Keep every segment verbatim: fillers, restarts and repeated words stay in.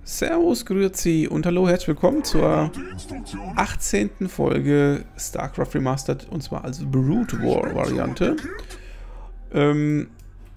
Servus, grüezi und hallo, herzlich willkommen zur achtzehnten Folge StarCraft Remastered, und zwar als Brood War Variante. Ähm,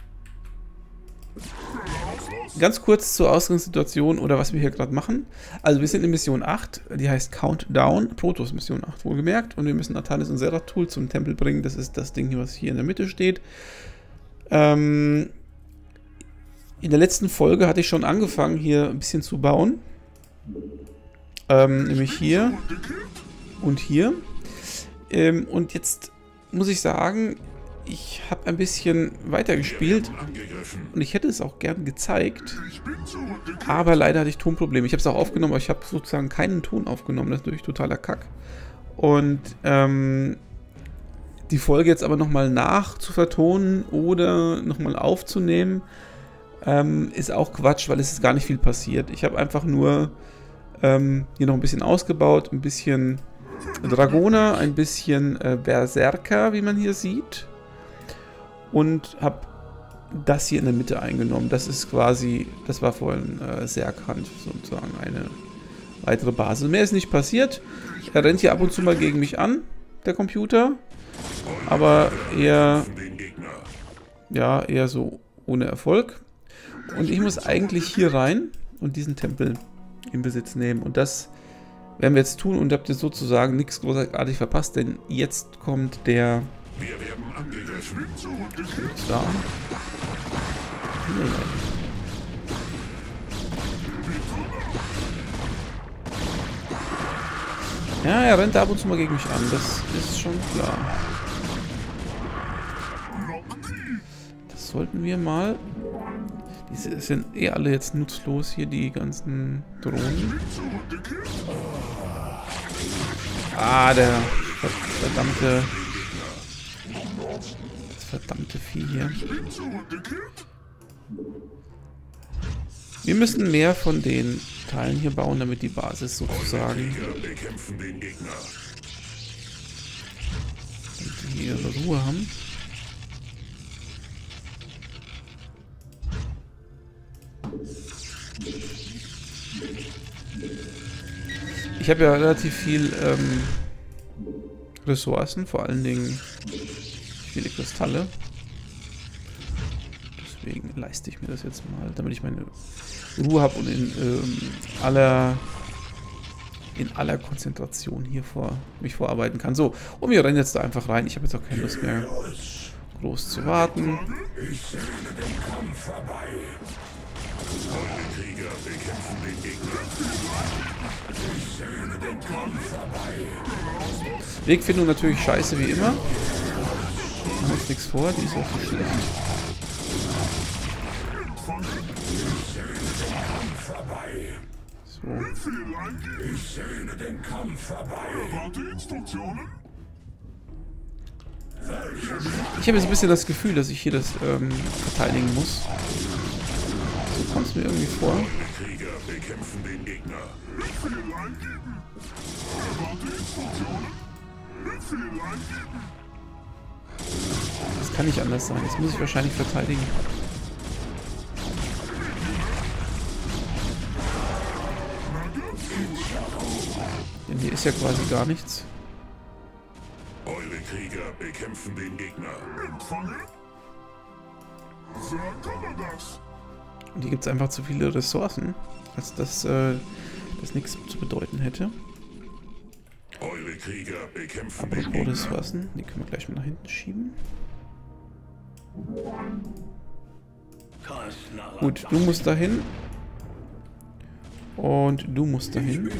ganz kurz zur Ausgangssituation oder was wir hier gerade machen. Also wir sind in Mission acht, die heißt Countdown, Protoss Mission acht wohlgemerkt, und wir müssen Artanis und Zeratul zum Tempel bringen. Das ist das Ding hier, was hier in der Mitte steht. Ähm... In der letzten Folge hatte ich schon angefangen, hier ein bisschen zu bauen. Ähm, nämlich hier und hier. Ähm, und jetzt muss ich sagen, ich habe ein bisschen weitergespielt und ich hätte es auch gern gezeigt. Aber leider hatte ich Tonprobleme. Ich habe es auch aufgenommen, aber ich habe sozusagen keinen Ton aufgenommen. Das ist natürlich totaler Kack. Und ähm, die Folge jetzt aber nochmal nach zu vertonen oder nochmal aufzunehmen, Ähm, ist auch Quatsch, weil es ist gar nicht viel passiert. Ich habe einfach nur ähm, hier noch ein bisschen ausgebaut, ein bisschen Dragoner, ein bisschen äh, Berserker, wie man hier sieht. Und habe das hier in der Mitte eingenommen. Das ist quasi, das war vorhin äh, Serkant, sozusagen eine weitere Basis. Mehr ist nicht passiert. Er rennt hier ab und zu mal gegen mich an, der Computer. Aber eher, ja, eher so ohne Erfolg. Und ich muss eigentlich hier rein und diesen Tempel in Besitz nehmen. Und das werden wir jetzt tun, und habt ihr sozusagen nichts großartig verpasst, denn jetzt kommt der... Wir werden angegriffen. Da. Ja, er rennt ab und zu mal gegen mich an, das ist schon klar. Das sollten wir mal... Die sind eh alle jetzt nutzlos hier, die ganzen Drohnen. Ah, der verdammte... Das verdammte Vieh hier. Wir müssen mehr von den Teilen hier bauen, damit die Basis sozusagen... Damit die hier ihre Ruhe haben. Ich habe ja relativ viel ähm, Ressourcen, vor allen Dingen viele Kristalle. Deswegen leiste ich mir das jetzt mal, damit ich meine Ruhe habe und in ähm, aller in aller Konzentration hier vor mich vorarbeiten kann. So, und wir rennen jetzt da einfach rein. Ich habe jetzt auch keine Lust mehr, groß zu warten. Krieger bekämpfen den Gegner. Wegfindung natürlich scheiße wie immer. Machen jetzt nichts vor, die ist auch so schlecht. So. Ich habe jetzt ein bisschen das Gefühl, dass ich hier das ähm, verteidigen muss. So kommt es mir irgendwie vor. Krieger bekämpfen den Gegner. Das kann nicht anders sein. Das muss ich wahrscheinlich verteidigen. Denn hier ist ja quasi gar nichts. Eure Krieger bekämpfen den Gegner. Und hier gibt es einfach zu viele Ressourcen, als dass äh, das nichts zu bedeuten hätte. Eure Krieger bekämpfen den Gegner. Apropos Ressourcen, die können wir gleich mal nach hinten schieben. Gut, du musst dahin. Und du musst dahin.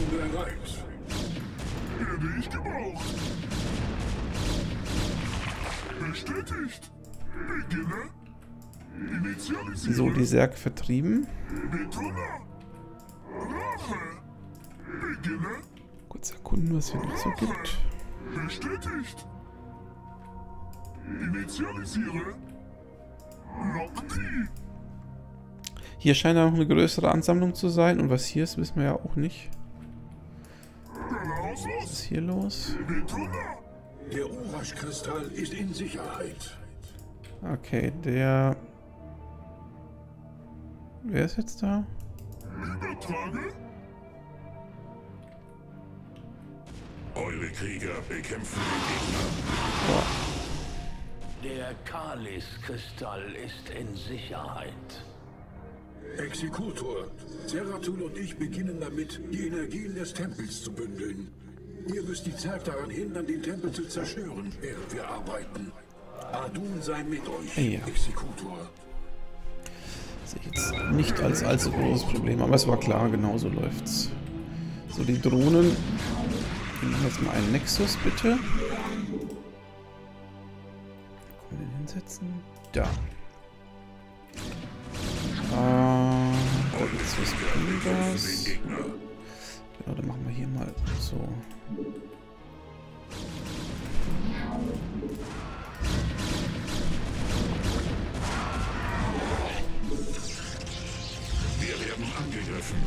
So, die Zerg vertrieben. Kurz erkunden, was hier noch so gibt. Bestätigt. Initialisiere. Hier scheint ja noch eine größere Ansammlung zu sein. Und was hier ist, wissen wir ja auch nicht. Was ist hier los? Der Urasch-Kristall ist in Sicherheit. Okay, der... Wer ist jetzt da? Eure Krieger bekämpfen den Gegner. Boah. Der Kalis-Kristall ist in Sicherheit. Exekutor, Zeratul und ich beginnen damit, die Energien des Tempels zu bündeln. Ihr müsst die Zerg daran hindern, den Tempel zu zerstören, während wir arbeiten. Adun sei mit euch, Ja. Exekutor. Sehe ich jetzt nicht als allzu großes Problem, aber es war klar, genau so läuft's. So, die Drohnen. Wir machen jetzt mal einen Nexus, bitte. Wo können wir den hinsetzen? Da. Äh, da gibt's was Grünes. Genau, dann machen wir hier mal so. Wir werden angegriffen.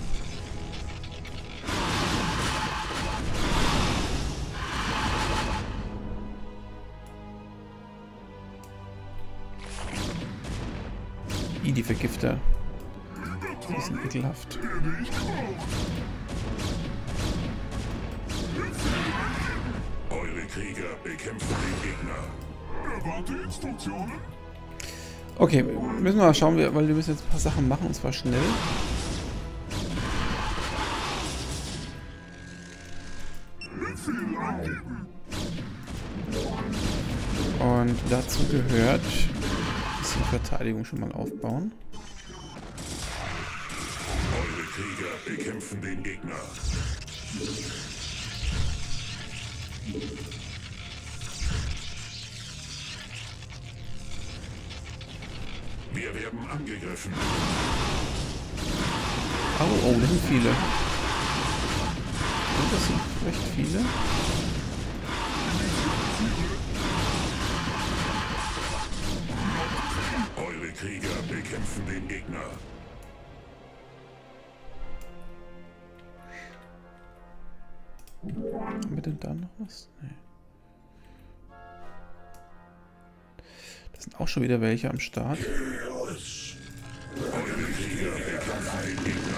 I, die Vergifter. Die sind ekelhaft. Eure Krieger bekämpfen den Gegner. Erwarte Instruktionen. Okay, müssen wir mal schauen, weil wir müssen jetzt ein paar Sachen machen, und zwar schnell. Und dazu gehört ein bisschen Verteidigung schon mal aufbauen. Eure Krieger bekämpfen den Gegner. Wir werden angegriffen. Oh, oh, das sind viele. Oh, das sind recht viele. Eure Krieger bekämpfen den Gegner. Haben wir denn da noch was? Nee. Da sind auch schon wieder welche am Start. Eure Krieger bekämpfen den Gegner.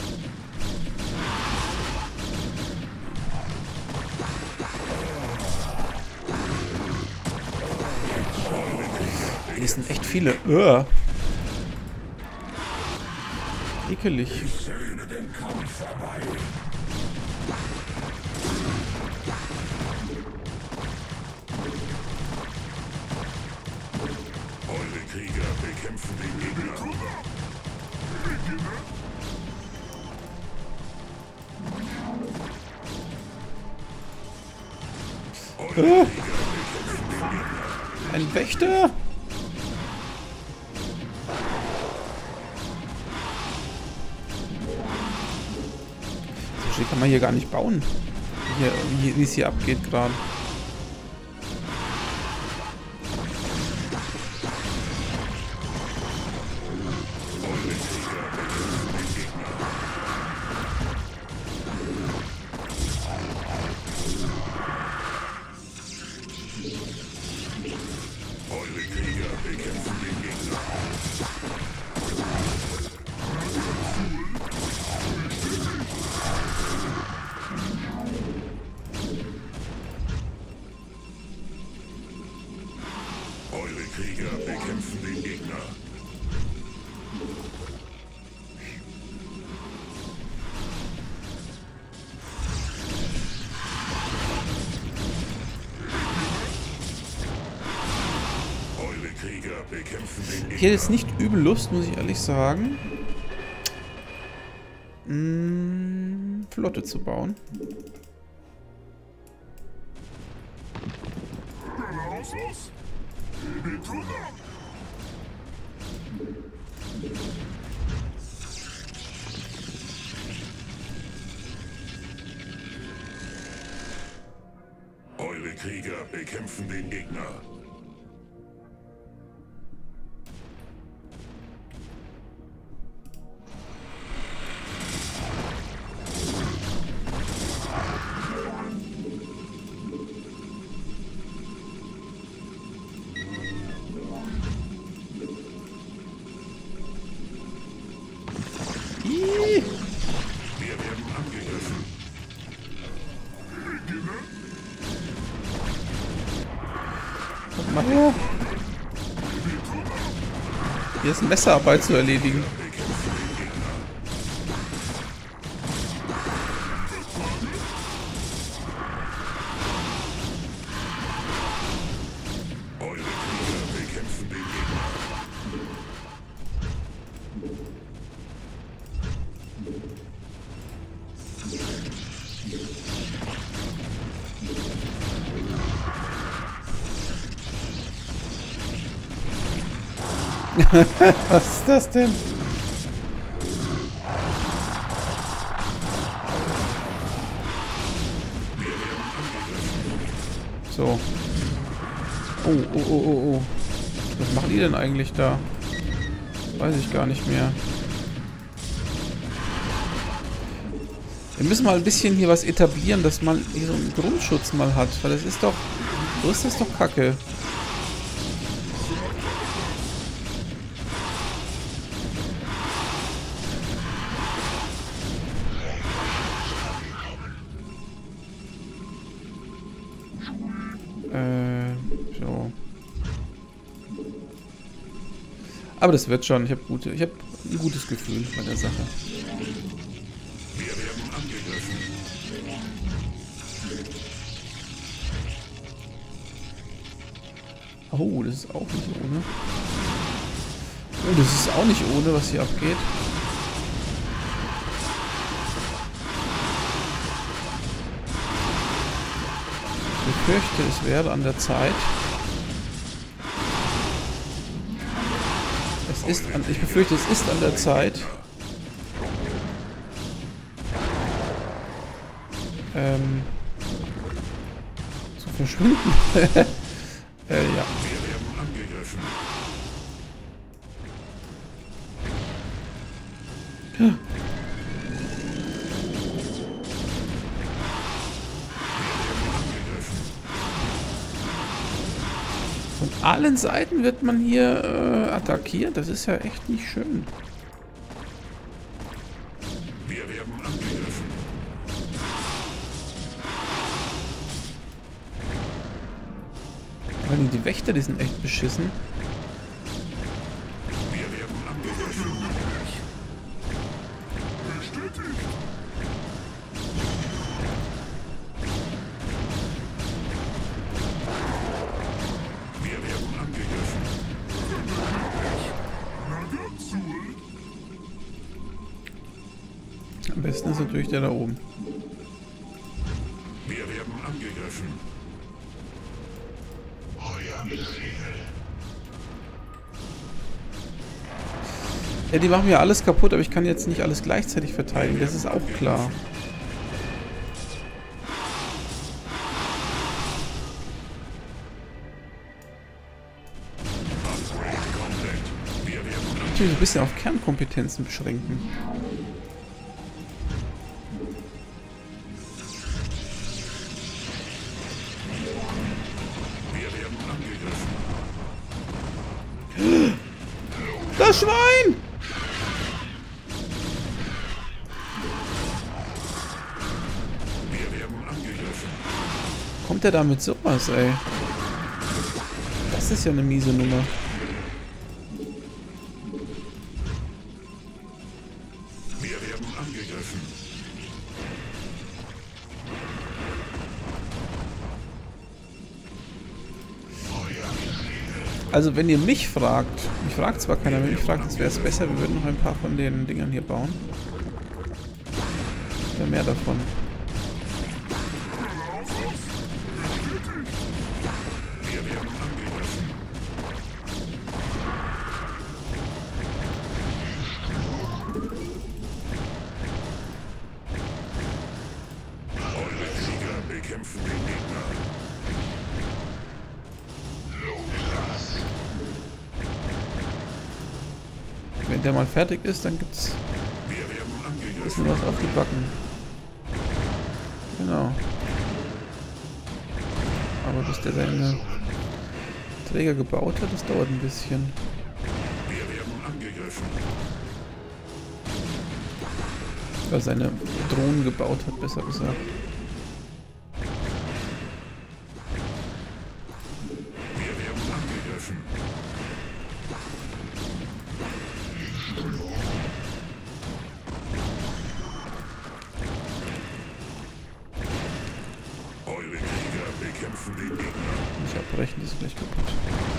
Hier sind echt viele. Uah. Ekelig. Söhne den Kampf vorbei. Eure Krieger bekämpfen den Gegner. Ah. Ein Wächter? So schnell kann man hier gar nicht bauen. Hier, wie, wie es hier abgeht gerade. Eure Krieger bekämpfen den Gegner. Eure Krieger bekämpfen den Gegner. Eure Krieger bekämpfen den Gegner. Ich hätte jetzt nicht übel Lust, muss ich ehrlich sagen, mh, Flotte zu bauen. Eure Krieger bekämpfen den Gegner. Ih. Mal her. Hier ist Messerarbeit zu erledigen. Was ist das denn? So. Oh, oh, oh, oh, oh. Was machen die denn eigentlich da? Weiß ich gar nicht mehr. Wir müssen mal ein bisschen hier was etablieren, dass man hier so einen Grundschutz mal hat. Weil das ist doch... So ist das doch kacke. Aber das wird schon. Ich habe gute, ich habe ein gutes Gefühl bei der Sache. Wir werden angegriffen. Oh, das ist auch nicht ohne. Oh, das ist auch nicht ohne, was hier abgeht. Ich befürchte, es wäre an der Zeit. Ist an, ich befürchte, es ist an der Zeit. Ähm, zu verschwinden. äh, ja. Wir werden angegriffen. Ja. Von allen Seiten wird man hier äh, attackiert. Das ist ja echt nicht schön. Wir werden angegriffen. Weil die Wächter, die sind echt beschissen. Wir werden angegriffen. Am besten ist natürlich der da oben. Wir werden angegriffen. Ja, die machen mir alles kaputt, aber ich kann jetzt nicht alles gleichzeitig verteidigen. Das ist auch klar. Natürlich ein bisschen auf Kernkompetenzen beschränken. Das Schwein! Wir werden angegriffen. Kommt der da mit sowas, ey? Das ist ja eine miese Nummer. Wir werden angegriffen. Also wenn ihr mich fragt, mich fragt zwar keiner, wenn mich fragt, es wäre es besser, wir würden noch ein paar von den Dingern hier bauen. Ja, mehr davon. Wir werden angegriffen. Eure Krieger bekämpfen den Gegner. Wenn der mal fertig ist, dann gibt's Wir werden ein angegriffen. bisschen was auf die Backen. Genau. Aber bis der seine Träger gebaut hat, das dauert ein bisschen. Wir werden angegriffen. Oder seine Drohnen gebaut hat, besser gesagt. Wir werden bekämpfen den Gegner. Nicht abbrechen, das ist gleich kaputt.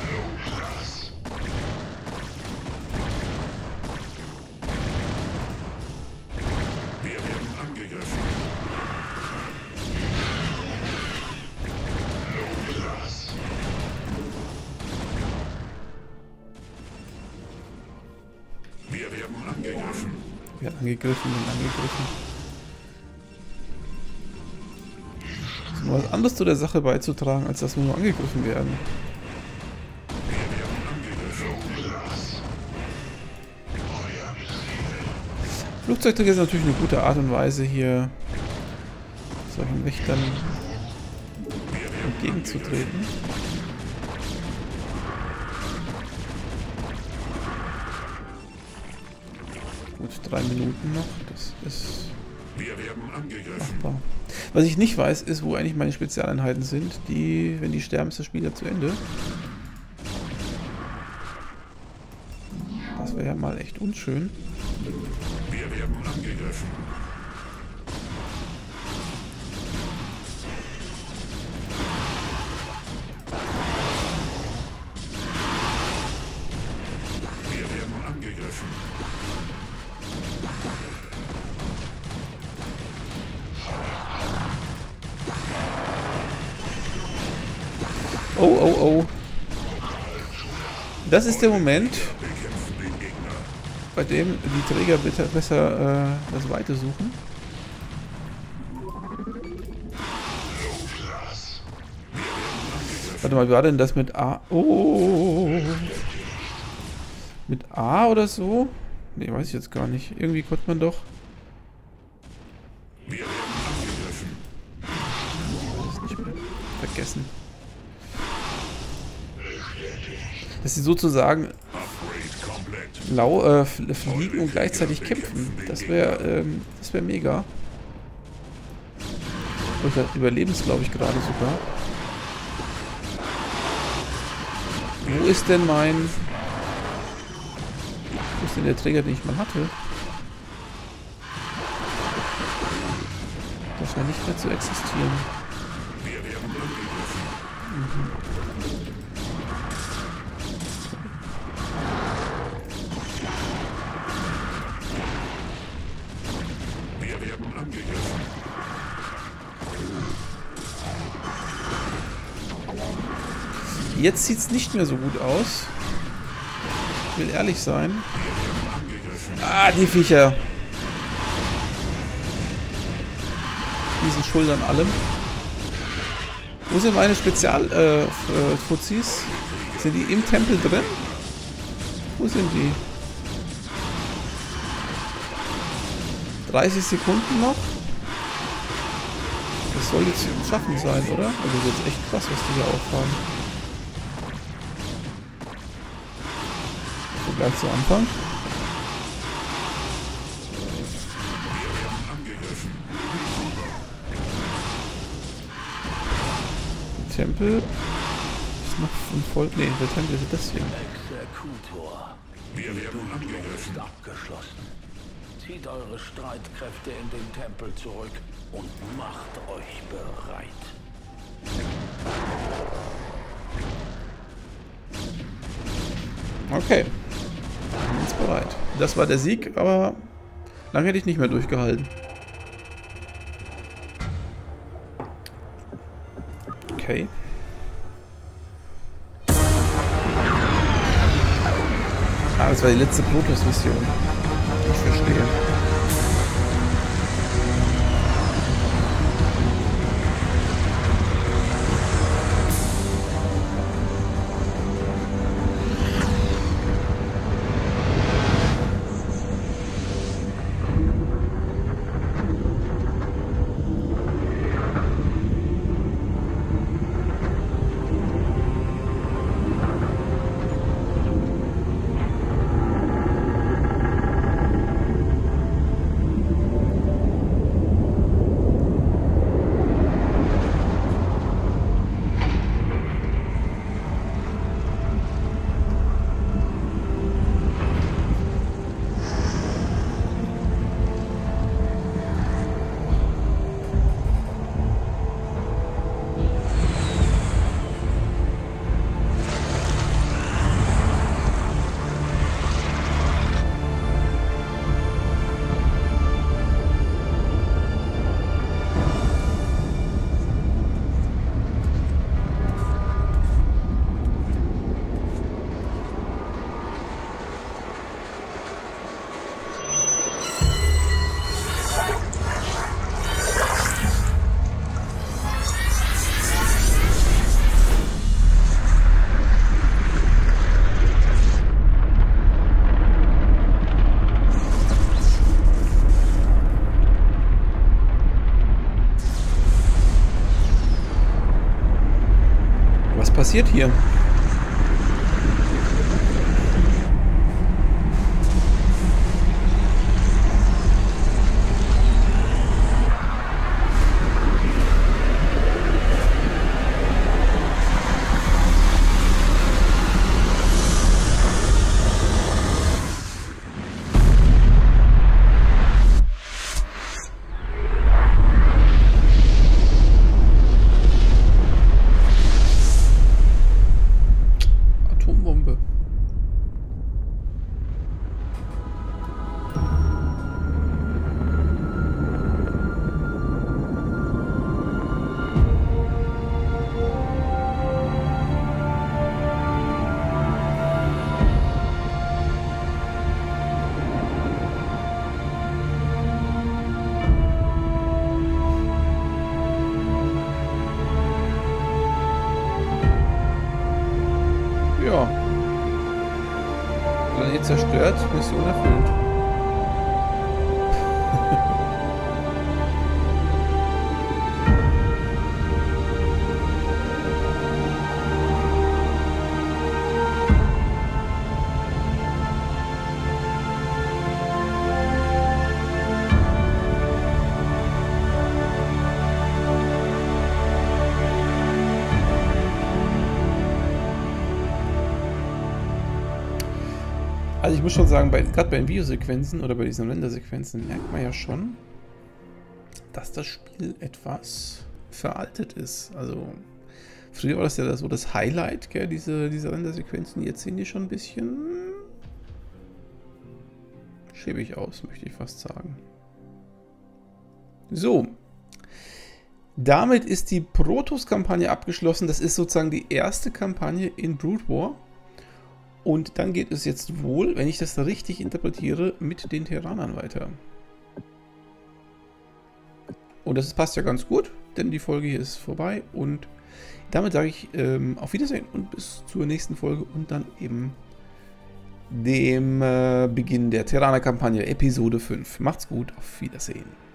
Wir werden angegriffen. Wir werden angegriffen. Wir haben angegriffen und angegriffen. Es ist nur was anderes zu der Sache beizutragen, als dass wir nur angegriffen werden. Wir werden angegriffen. Flugzeugträger ist natürlich eine gute Art und Weise, hier solchen Wächtern entgegenzutreten. Gut, drei Minuten noch, das ist Wir werden angegriffen. machbar. Was ich nicht weiß, ist, wo eigentlich meine Spezialeinheiten sind. Die, wenn die sterben, ist das Spiel ja zu Ende. Das wäre ja mal echt unschön. Wir werden angegriffen. Wir werden angegriffen. Oh, oh, oh. Das ist der Moment, Bekämpfen den Gegner. bei dem die Träger bitte besser äh, das Weite suchen. Warte mal, wie war denn das mit A? Oh. Mit A oder so? Ne, weiß ich jetzt gar nicht. Irgendwie konnte man doch. Wir werden angegriffen. Das nicht mehr vergessen. Dass sie sozusagen Upgrade komplett. lau äh, fl- fliegen und gleichzeitig kämpfen. Das wäre ähm, das wäre mega. Oder überleben glaube ich, gerade sogar. Wo ist denn mein... Wo ist denn der Träger, den ich mal hatte? Das scheint nicht mehr zu existieren. Wir werden angegriffen. Wir werden angegriffen. Jetzt sieht es nicht mehr so gut aus. Ich will ehrlich sein. Ah, die Viecher. Die sind schuld an allem. Wo sind meine Spezial-Fuzis? Äh, sind die im Tempel drin? Wo sind die? dreißig Sekunden noch? Das soll jetzt zu schaffen sein, oder? Also das ist jetzt echt krass, was die hier auffahren. So, gleich zu Anfang. Tempel ist noch ein voll. Ne, der Tempel ist das hier. Exekutor. Wir werden Ist angegriffen. abgeschlossen. Zieht eure Streitkräfte in den Tempel zurück und macht euch bereit. Okay. Wir sind jetzt bereit. Das war der Sieg, aber lange hätte ich nicht mehr durchgehalten. Okay. Ah, das war die letzte Protoss-Mission. Ich verstehe. passiert hier? Ja. Planet zerstört, Mission erfüllt. Also ich muss schon sagen, bei, gerade bei den Videosequenzen oder bei diesen Rendersequenzen merkt man ja schon, dass das Spiel etwas veraltet ist. Also früher war das ja so das Highlight, gell, diese, diese Rendersequenzen. Jetzt sehen die schon ein bisschen schäbig aus, möchte ich fast sagen. So. Damit ist die Protoss-Kampagne abgeschlossen. Das ist sozusagen die erste Kampagne in Brood War. Und dann geht es jetzt wohl, wenn ich das richtig interpretiere, mit den Terranern weiter. Und das passt ja ganz gut, denn die Folge hier ist vorbei. Und damit sage ich ähm, auf Wiedersehen und bis zur nächsten Folge und dann eben dem äh, Beginn der Terraner-Kampagne, Episode fünf. Macht's gut, auf Wiedersehen.